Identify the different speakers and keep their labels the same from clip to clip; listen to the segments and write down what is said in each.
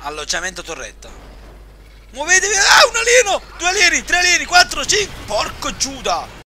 Speaker 1: Alloggiamento torretta. Muovetevi! Ah, un alieno! 2 alieni, 3 alieni, 4, 5! Porco Giuda!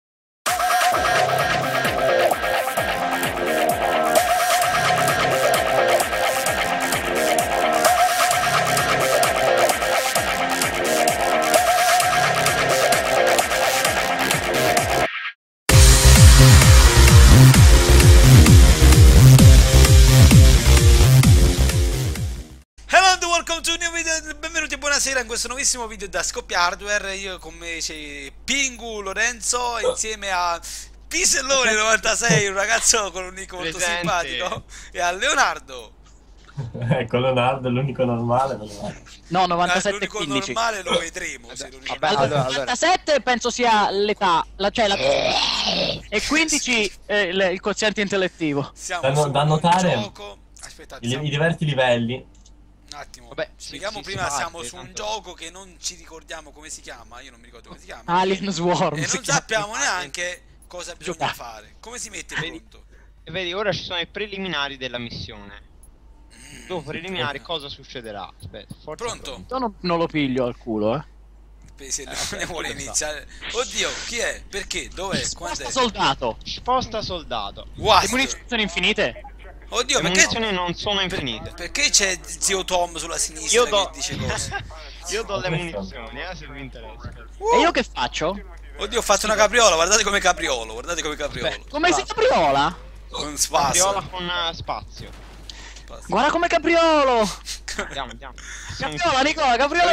Speaker 1: Welcome to a new video, benvenuti e buonasera in questo nuovissimo video da Scoppia Hardware. Io con me c'è Pingu Lorenzo insieme a Pisellone96, un ragazzo con un nick molto simpatico, e a Leonardo.
Speaker 2: Ecco, Leonardo è l'unico normale.
Speaker 3: No, 97 e
Speaker 1: l'unico
Speaker 3: 15.
Speaker 1: normale lo vedremo. Se
Speaker 3: Vabbè, allora. 97 penso sia l'età, e 15 il quoziente intellettivo.
Speaker 1: Siamo
Speaker 2: da notare
Speaker 1: gioco. Aspettate,
Speaker 2: i diversi livelli.
Speaker 1: Un attimo,
Speaker 3: vabbè,
Speaker 1: spieghiamo prima, siamo su un gioco che non ci ricordiamo come si chiama, io non mi ricordo come si chiama.
Speaker 3: Alien Swarm.
Speaker 1: E non sappiamo neanche cosa bisogna fare. Come si mette pronto?
Speaker 4: E vedi, ora ci sono i preliminari della missione. Dopo preliminari cosa succederà? Aspetta, forza
Speaker 1: Pronto?
Speaker 3: Io non lo piglio al culo,
Speaker 1: Se ne vuole iniziare. Oddio, chi è? Perché? Dov'è?
Speaker 3: Sposta soldato.
Speaker 4: Sposta soldato.
Speaker 1: What?
Speaker 3: Le munizioni sono infinite?
Speaker 1: Oddio,
Speaker 4: Le
Speaker 1: perché?
Speaker 4: munizioni non sono infinite.
Speaker 1: Perché c'è zio Tom sulla sinistra che dice cose?
Speaker 4: Io do le munizioni, se vi interessa.
Speaker 3: E io che faccio?
Speaker 1: Oddio, ho fatto una capriola, guardate come capriolo, guardate come capriolo.
Speaker 3: Come si capriola?
Speaker 1: Con spazio.
Speaker 4: Capriola con spazio.
Speaker 3: Guarda come capriolo!
Speaker 4: Andiamo.
Speaker 3: Capriola, Nicola, capriola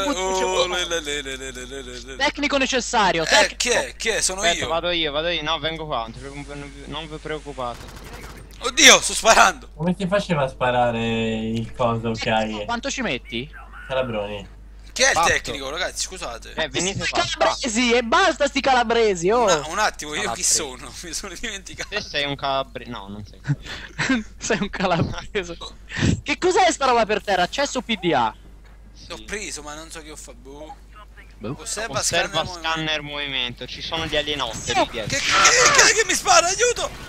Speaker 3: tutto. Tecnico necessario.
Speaker 1: Chi è? Sono
Speaker 4: Aspetta,
Speaker 1: io.
Speaker 4: vado io. No, vengo qua, non vi preoccupate.
Speaker 1: Oddio, sto sparando.
Speaker 2: Come si faceva a sparare il coso che hai?
Speaker 3: Quanto ci metti?
Speaker 2: Calabroni.
Speaker 1: Chi è il
Speaker 4: Fatto.
Speaker 1: tecnico, ragazzi? Scusate.
Speaker 4: Venite qua.
Speaker 3: Calabresi e basta sti calabresi, oh!
Speaker 1: Un attimo, io chi
Speaker 4: Calabresi.
Speaker 1: sono? Mi sono dimenticato.
Speaker 4: Te sei un calabrese. No, non sei.
Speaker 3: Sei un calabrese. Che cos'è sta roba per terra? Accesso PDA.
Speaker 1: L'ho preso, ma non so che ho fatto.
Speaker 4: Osserva scanner movimento. Ci sono gli alienotteri
Speaker 1: Che
Speaker 4: dietro.
Speaker 1: che mi spara? Aiuto!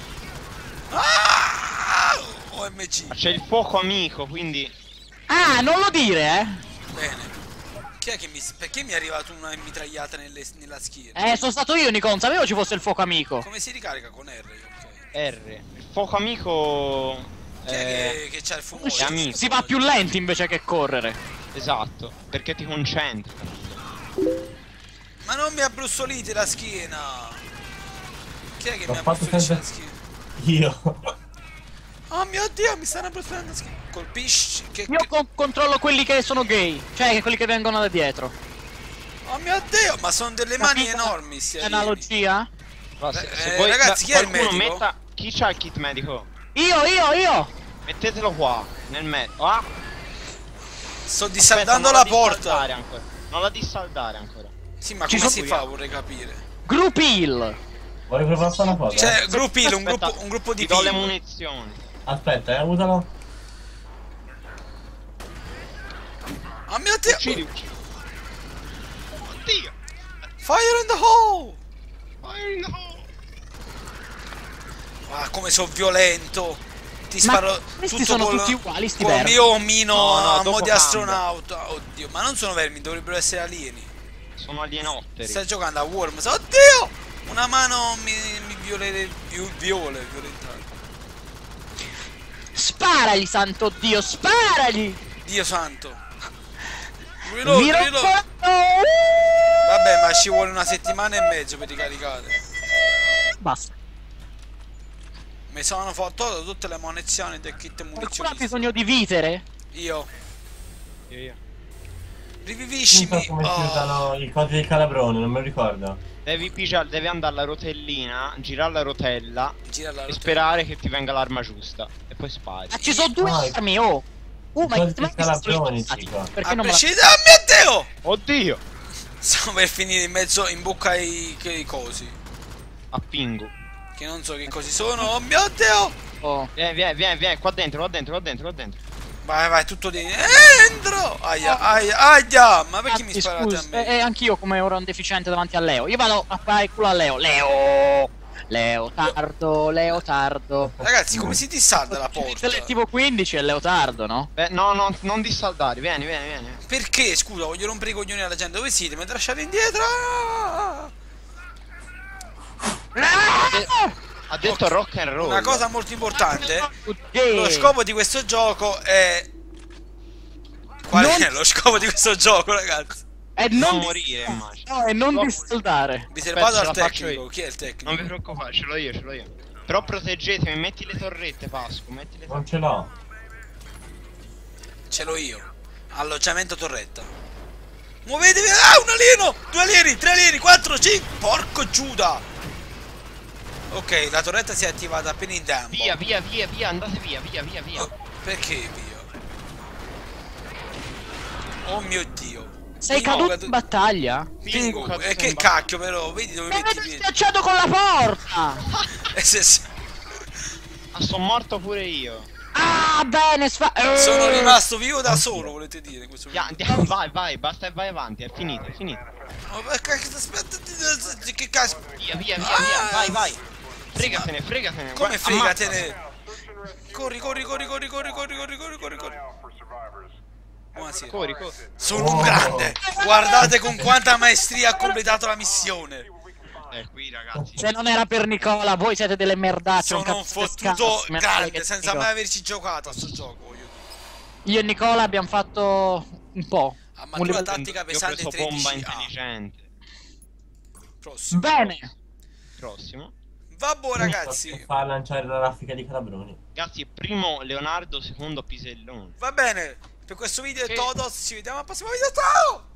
Speaker 1: Ah! OMG.
Speaker 4: C'è il fuoco amico, quindi.
Speaker 3: Ah, non lo dire,
Speaker 1: Bene. Chi è che perché mi è arrivata una mitragliata nella schiena?
Speaker 3: sono stato io, Nicon, sapevo ci fosse il fuoco amico.
Speaker 1: Come si ricarica con R? Ok.
Speaker 4: R. Il fuoco amico.
Speaker 1: Chi è che c'ha il fumo?
Speaker 4: È amico.
Speaker 3: Si va più lenti invece che correre.
Speaker 4: Esatto, perché ti concentri.
Speaker 1: Ma non mi abbrustolite la schiena! Chi è che
Speaker 2: L'ho
Speaker 1: mi
Speaker 2: fatto
Speaker 1: abbrustolisce la
Speaker 2: senza-
Speaker 1: schiena?
Speaker 2: Io.
Speaker 1: Oh mio Dio, mi stanno abbrustolendo la schiena! Colpisci?
Speaker 3: Io controllo quelli che sono gay, cioè quelli che vengono da dietro.
Speaker 1: Oh mio Dio, ma sono delle mani
Speaker 3: Capito?
Speaker 1: enormi sti alieni.
Speaker 3: Analogia?
Speaker 1: Ragazzi, chi è il
Speaker 4: qualcuno
Speaker 1: medico?
Speaker 4: metta. Chi c'ha il kit medico?
Speaker 3: Io!
Speaker 4: Mettetelo qua, nel mezzo. Ah!
Speaker 1: Sto
Speaker 4: Aspetta,
Speaker 1: dissaldando
Speaker 4: non
Speaker 1: la porta!
Speaker 4: dissaldare ancora. Non la dissaldare ancora.
Speaker 1: Sì, ma
Speaker 3: Ci
Speaker 1: come
Speaker 3: sono-
Speaker 1: si fa? Vorrei capire.
Speaker 3: Group heal!
Speaker 2: Vuoi provare a fare una cosa?
Speaker 1: Cioè, gruppo heal,
Speaker 4: Aspetta,
Speaker 1: un gruppo di
Speaker 4: ti do le
Speaker 1: heal.
Speaker 4: munizioni.
Speaker 2: Aspetta, usalo.
Speaker 1: Oh mio Dio!
Speaker 4: Uccidi. Oddio!
Speaker 1: Fire in the hole!
Speaker 4: Fire in the hole.
Speaker 1: Ah, come sono violento! Ti
Speaker 3: Ma
Speaker 1: sparo
Speaker 3: questi
Speaker 1: tutto
Speaker 3: sono
Speaker 1: col,
Speaker 3: tutti uguali, sti
Speaker 1: col
Speaker 3: vermi.
Speaker 1: mio omino
Speaker 4: No,
Speaker 1: a
Speaker 4: dopo
Speaker 1: mo' di
Speaker 4: cambia.
Speaker 1: astronauta. Oddio, ma non sono vermi, dovrebbero essere alieni.
Speaker 4: Sono alienotteri.
Speaker 1: Stai giocando a Worms. Oddio! Una mano mi violentare.
Speaker 3: Sparagli, santo Dio, sparagli!
Speaker 1: Dio santo. Reload,
Speaker 3: Mi
Speaker 1: reload.
Speaker 3: rompo-
Speaker 1: Vabbè, ma ci vuole una settimana e mezzo per ricaricare.
Speaker 3: Basta.
Speaker 1: Mi sono fatto tutte le munizioni del kit
Speaker 3: Qualcuno ha
Speaker 1: munizioni.
Speaker 3: bisogno di vitere?
Speaker 1: Io.
Speaker 4: Io.
Speaker 2: Non
Speaker 1: Riviviscimi.
Speaker 2: so come si
Speaker 1: Oh.
Speaker 2: usano i cosi di calabrone, non me lo ricordo.
Speaker 4: Devi andare alla rotellina, girare la rotella
Speaker 1: Gira la
Speaker 4: e
Speaker 1: rotella.
Speaker 4: sperare che ti venga l'arma giusta. E poi spari.
Speaker 3: Ma ci sono due
Speaker 2: No,
Speaker 3: armi, oh!
Speaker 2: i
Speaker 3: Ma
Speaker 2: soliti
Speaker 3: ma
Speaker 2: scalabroni, Cico.
Speaker 3: perché non me la...
Speaker 1: Oh mio Dio!
Speaker 4: Oddio!
Speaker 1: Stavo per finire in mezzo in bocca ai cosi.
Speaker 4: A pingu.
Speaker 1: Che non so che cosi sono. Oh mio Dio!
Speaker 3: Oh.
Speaker 4: Vieni, qua dentro.
Speaker 1: Vai, tutto dentro. Aia, aia. Ma perché mi
Speaker 3: Anzi,
Speaker 1: sparate a
Speaker 3: scusa,
Speaker 1: me?
Speaker 3: anch'io come ero un deficiente davanti a Leo. Io vado a fare il culo a Leo. Leo! Leotardo, Leotardo.
Speaker 1: Ragazzi, come si dissalda la porta?
Speaker 3: Selettivo 15 è Leotardo, no?
Speaker 4: Beh, no, no, non dissaldare, vieni, vieni, vieni.
Speaker 1: Perché? Scusa, voglio rompere i coglioni alla gente. Dove siete? Mi lasciate indietro?
Speaker 4: Ha detto rock and roll.
Speaker 1: Una cosa molto importante. Lo
Speaker 3: Ok.
Speaker 1: scopo di questo gioco è... Qual è lo scopo di questo gioco, ragazzi?
Speaker 3: È
Speaker 4: Non
Speaker 3: non
Speaker 4: morire, immagino.
Speaker 3: No, è non dissaldare.
Speaker 1: Riservato
Speaker 4: Aspetta,
Speaker 1: al
Speaker 4: ce la faccio
Speaker 1: tecnico.
Speaker 4: io.
Speaker 1: Chi è il tecnico?
Speaker 4: Non vi preoccupate, ce l'ho io, ce l'ho io. Però proteggetemi, metti le torrette, Pasco, metti le
Speaker 2: Non
Speaker 4: torrette.
Speaker 2: ce l'ho.
Speaker 1: Ce l'ho io. Alloggiamento torretta. Muovetevi! Ah, un alieno! 2 alieni, 3 alieni, 4, 5! Porco Giuda! Ok, la torretta si è attivata appena in tempo.
Speaker 4: Via, via, via, via, andate via, via, via, via.
Speaker 1: Oh, perché via? Oh mio Dio.
Speaker 3: Sei
Speaker 1: Pingu,
Speaker 3: caduto in battaglia?
Speaker 1: Pingu,
Speaker 4: caduto
Speaker 1: e che
Speaker 4: in
Speaker 1: cacchio però, vedi dove
Speaker 3: Mi
Speaker 1: metti i
Speaker 3: avete
Speaker 1: piedi?
Speaker 3: schiacciato con la porta!
Speaker 4: Sono morto pure io.
Speaker 3: Ah, bene,
Speaker 1: Sono rimasto vivo da solo, volete dire? Questo
Speaker 4: Andiamo, vai, vai, basta e vai avanti, è finito, è finito.
Speaker 1: Oh, ma cacchio, aspetta, che cazzo?
Speaker 4: Via, via, via, via, vai, vai. Fregatene, fregatene.
Speaker 1: Come
Speaker 4: guarda,
Speaker 1: fregatene? Corri, corri, corri, corri, corri, corri, corri, corri, corri, corri. Buonasera.
Speaker 4: Corri, corri.
Speaker 1: Sono un grande. Guardate con quanta maestria ha completato la missione.
Speaker 4: Qui ragazzi.
Speaker 3: Se non era per Nicola, voi siete delle merdacce.
Speaker 1: Sono un fottuto grande senza mai averci giocato a sto gioco. Voglio dire.
Speaker 3: Io e Nicola abbiamo fatto un po'.
Speaker 1: Armatura tattica
Speaker 4: Io ho
Speaker 1: pesante
Speaker 4: preso bomba
Speaker 1: 13A.
Speaker 4: intelligente.
Speaker 1: Prossimo.
Speaker 3: Bene.
Speaker 4: Prossimo.
Speaker 1: Vabbè ragazzi.
Speaker 2: Fa lanciare la raffica di calabroni.
Speaker 4: Ragazzi, primo Leonardo, secondo Pisellone.
Speaker 1: Va bene. Per questo video è
Speaker 4: Che-
Speaker 1: tutto. Ci vediamo al prossimo video. Ciao!